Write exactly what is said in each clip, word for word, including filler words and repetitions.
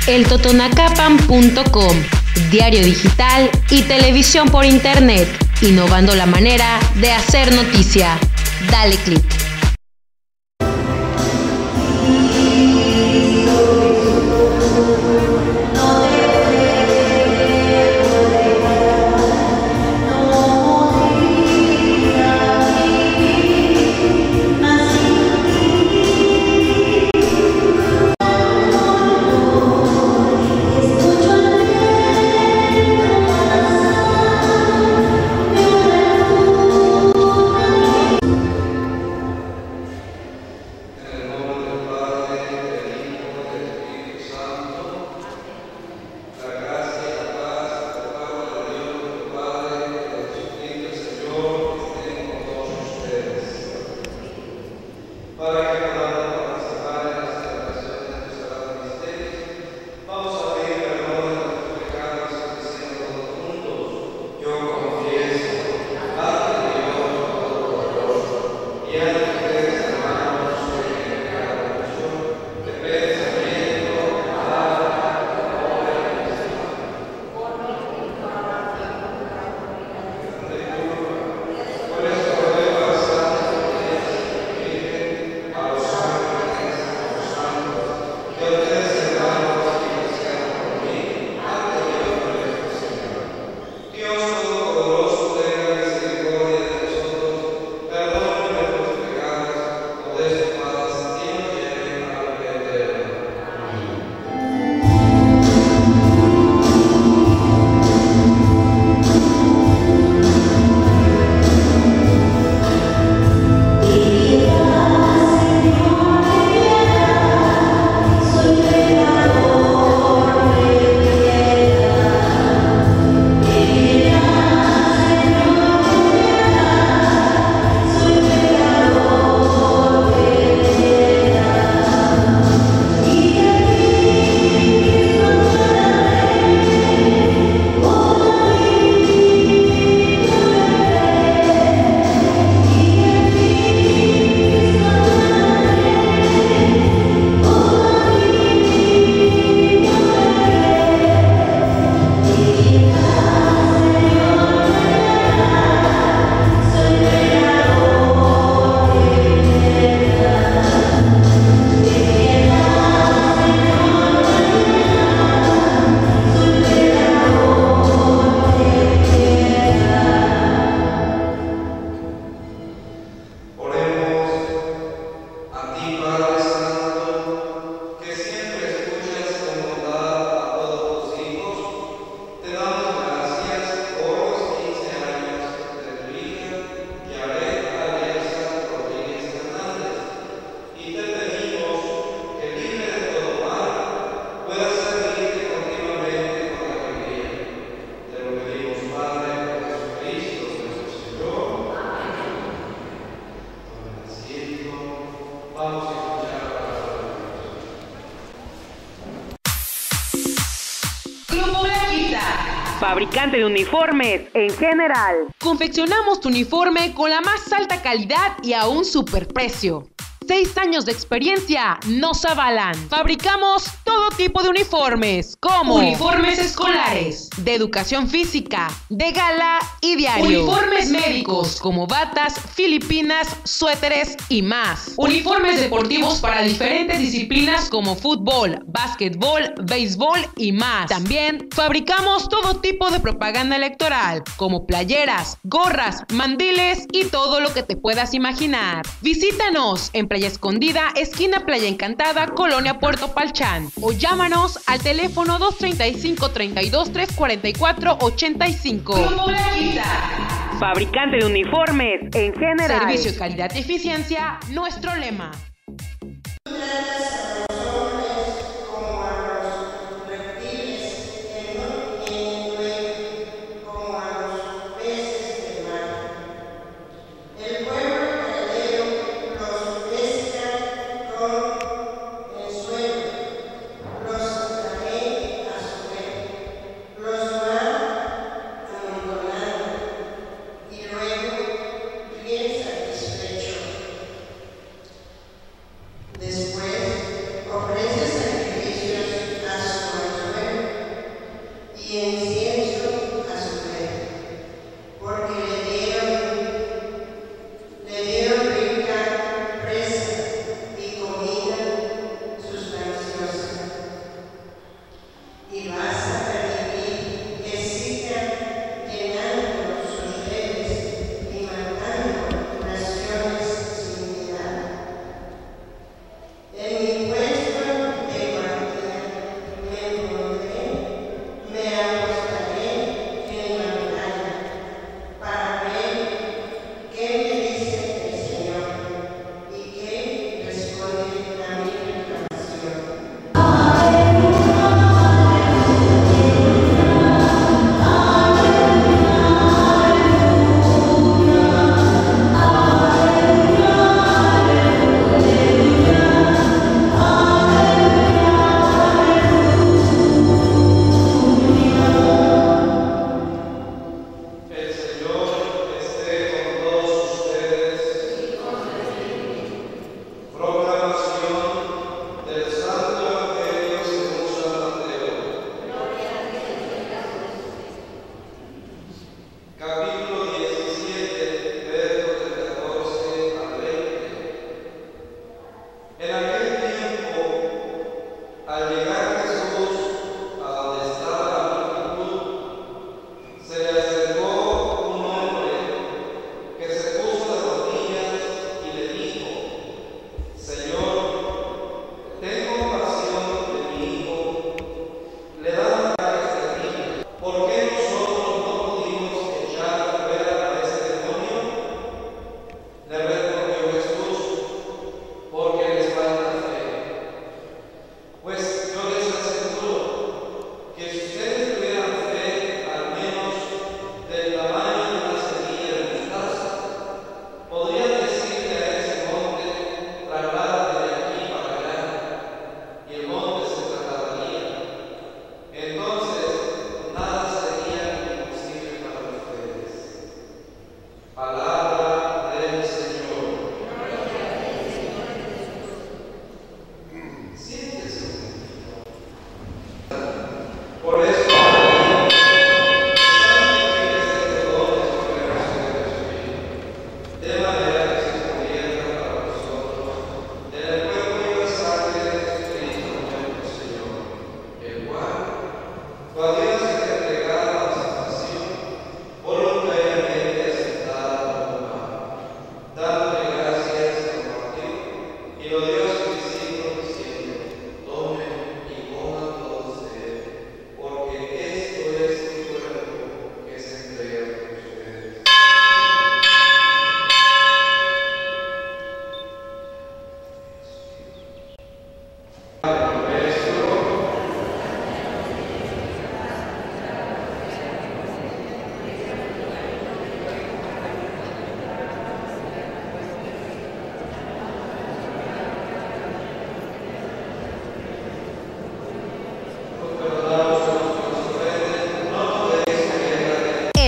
el totonacapan punto com, diario digital y televisión por internet, innovando la manera de hacer noticia. Dale clic. Fabricante de uniformes en general. Confeccionamos tu uniforme con la más alta calidad y a un superprecio. Seis años de experiencia nos avalan. Fabricamos todo tipo de uniformes, como uniformes escolares, de educación física, de gala y diario. Uniformes médicos, como batas, filipinas, suéteres y más. Uniformes deportivos para diferentes disciplinas como fútbol, básquetbol, béisbol y más. También fabricamos todo tipo de propaganda electoral, como playeras, gorras, mandiles y todo lo que te puedas imaginar. Visítanos en Playa Escondida, esquina Playa Encantada, Colonia Puerto Palchán, o llámanos al teléfono dos treinta y cinco, treinta y dos, trescientos cuarenta y cuatro, ochenta y cinco. Grupo Blanquita. Fabricante de uniformes en general. Servicio, calidad y eficiencia, nuestro lema. Después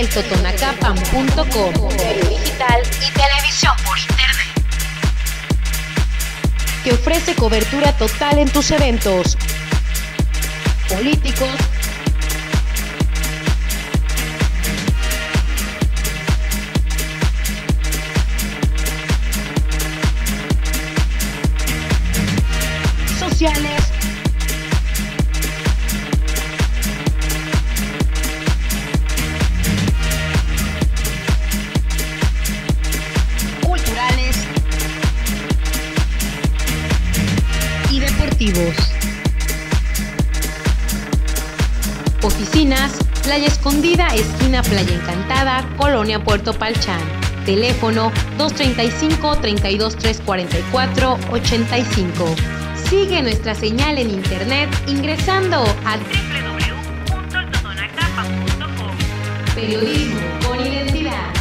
totonacapan punto com, radio digital y televisión por internet, que ofrece cobertura total en tus eventos políticos, sociales, culturales y deportivos. Oficinas: Playa Escondida, esquina Playa Encantada, Colonia Puerto Palchán. Teléfono dos treinta y cinco, treinta y dos, trescientos cuarenta y cuatro, ochenta y cinco. Sigue nuestra señal en internet ingresando a doble u doble u doble u punto totonacapan punto com. Periodismo con identidad.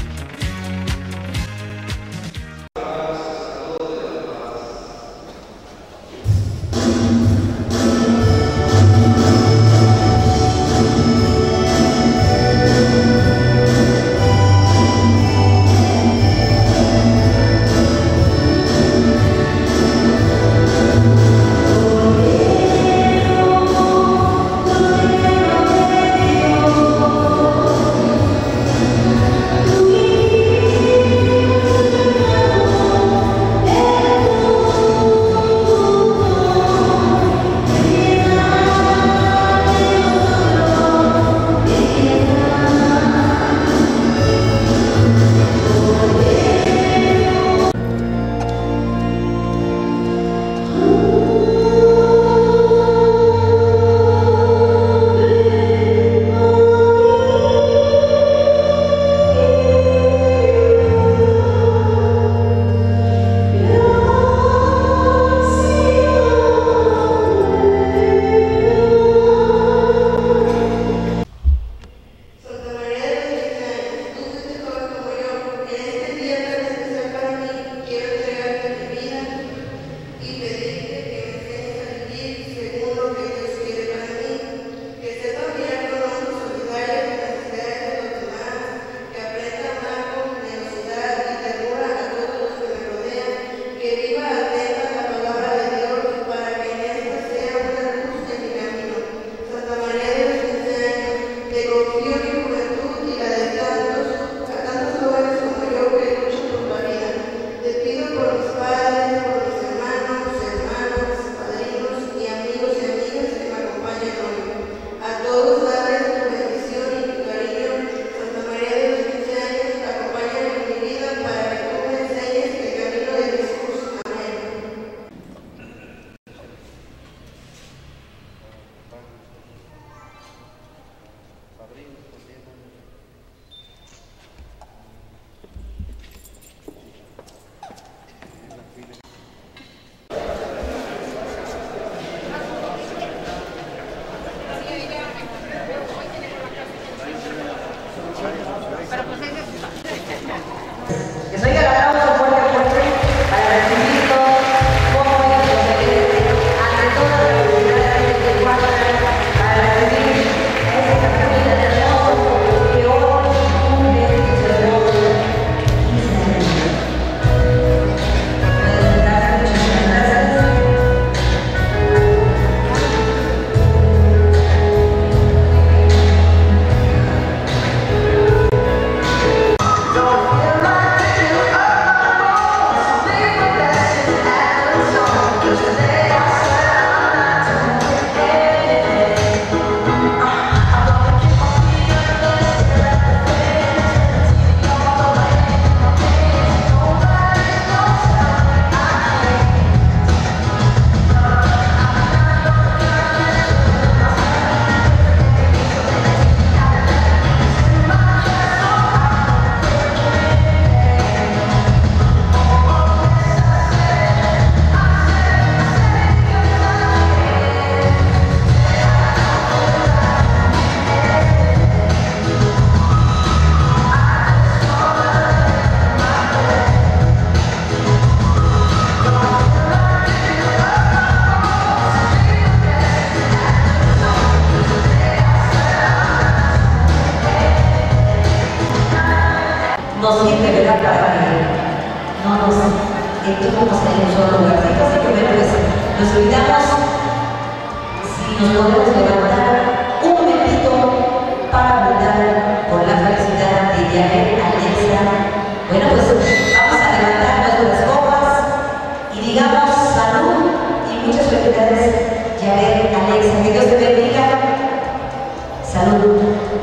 nos sirve, ¿verdad? Para que no nos entremos en un solo lugarcito. Así que bueno, pues nos olvidamos si nos podemos levantar un momentito para brindar por la felicidad de Yael Alexa. Bueno, pues vamos a levantar nuestras copas y digamos salud y muchas felicidades, Yael Alexa. Que Dios te bendiga. Salud.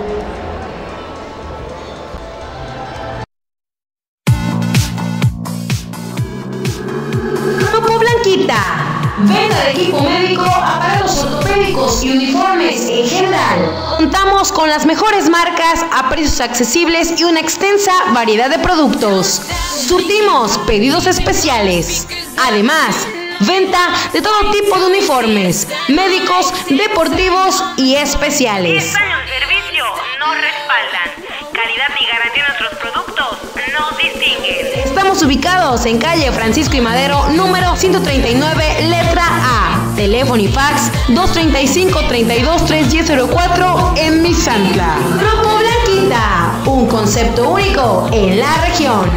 Grupo Blanquita. Venta de equipo médico, aparatos ortopédicos y uniformes en general. Contamos con las mejores marcas a precios accesibles y una extensa variedad de productos. Surtimos pedidos especiales. Además, venta de todo tipo de uniformes, médicos, deportivos y especiales. diez años de servicio nos respaldan. Calidad y garantía de nuestros productos nos distinguen. Estamos ubicados en calle Francisco y Madero, número ciento treinta y nueve, letra A. Teléfono y fax dos treinta y cinco, treinta y dos, tres diez cero cuatro en Misantla. Grupo Blanquita, un concepto único en la región.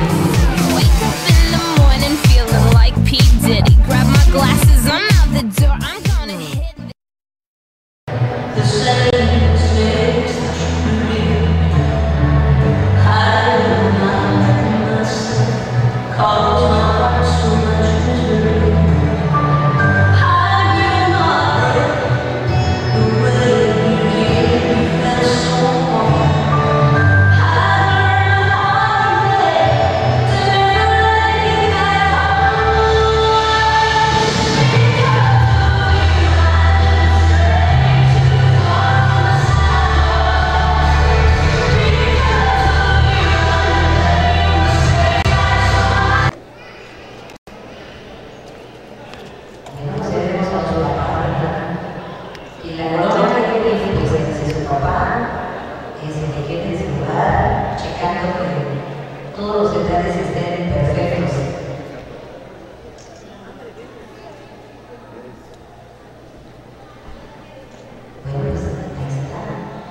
Todos los detalles estén perfectos. Bueno, pues ahí está.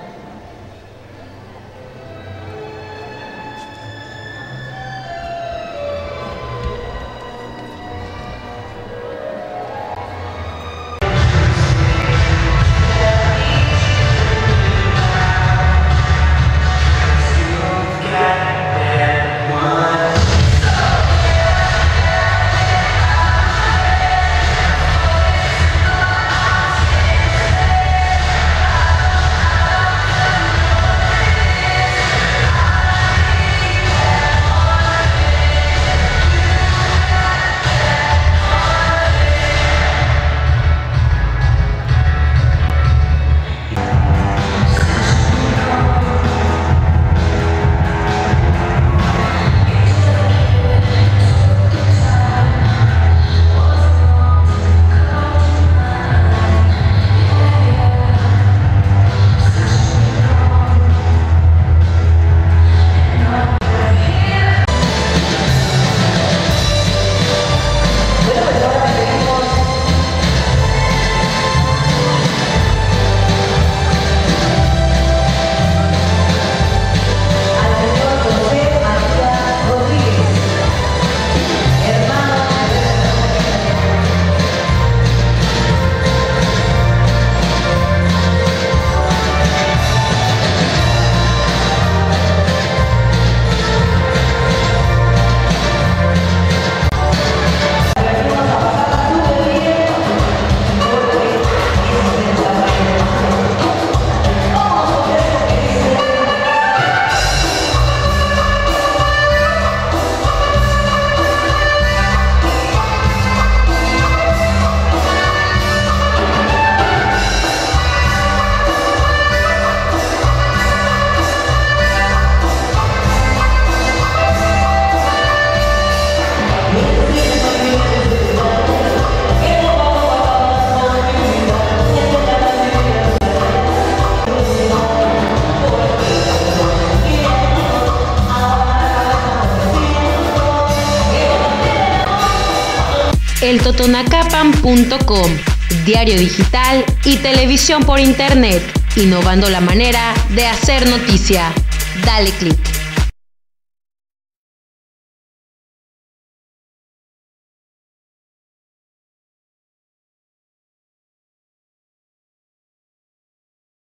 el totonacapan punto com, diario digital y televisión por internet, innovando la manera de hacer noticia. Dale click.